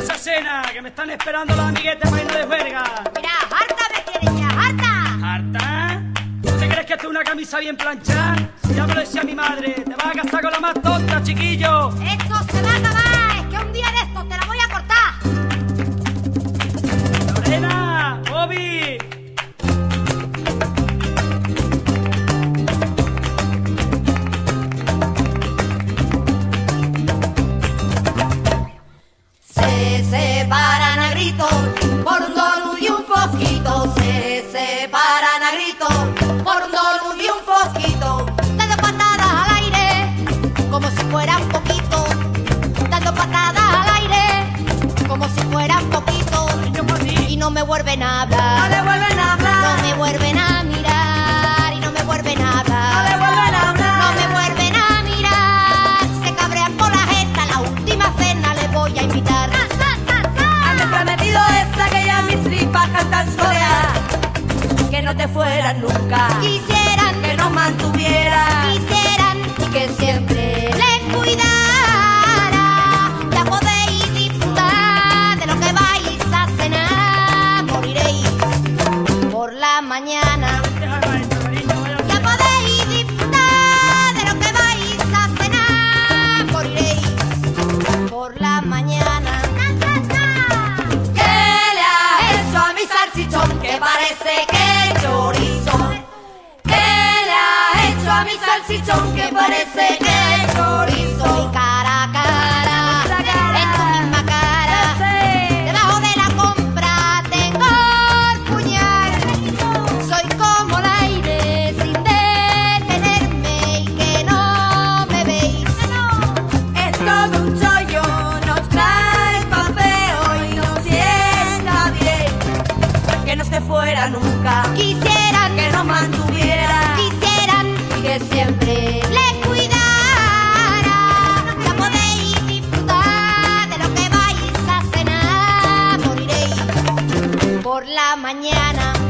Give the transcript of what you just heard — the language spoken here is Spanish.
esa cena, que me están esperando los amiguetes para irnos de juerga. Mira, harta me tienes ya, harta. ¿Harta? ¿Tú te crees que esto es una camisa bien planchada? Si ya me lo decía mi madre, te vas a casar con la más tonta, chiquillo. Esto se va a acabar, es que un día de estos te la voy a cortar. Lorena, Bobby. Se separan a gritos por un donut y un poquito. Se separan a gritos por un donut y un poquito. Dando patadas al aire como si fuera un poquito. Dando patadas al aire como si fuera un poquito. Y no me vuelven a hablar. No le vuelven a hablar. No me vuelven a mirar y no me vuelven a hablar. No le vuelven a hablar. No me vuelven a mirar. Si se cabrean por la jeta, la última cena les voy a invitar. Antes prometido esa que ya mis tripas cantan solear. Que no te fueras nunca. Quisieran Que nos mantuvieras. quisieran y que siempre les cuidara. Ya podéis disfrutar de lo que vais a cenar. Moriréis por la mañana. Ya podéis disfrutar de lo que vais a cenar. Moriréis por la mañana. ¿Qué le has hecho a mi salchichón? Que parece que es chorizo. ¿Qué le has hecho a mi salchichón? Que parece que es chorizo. Y cara a cara, en tu misma cara, debajo de la compra tengo el puñal. Soy como el aire sin detenerme y que no me veis. Es todo un chollo, nos trae el papeo y nos sienta bien. Que no se fuera nunca. Quisieran, Que nos mantuviera. quisieran Y que siempre les cuidara. Ya podéis disfrutar de lo que vais a cenar. Moriréis por la mañana.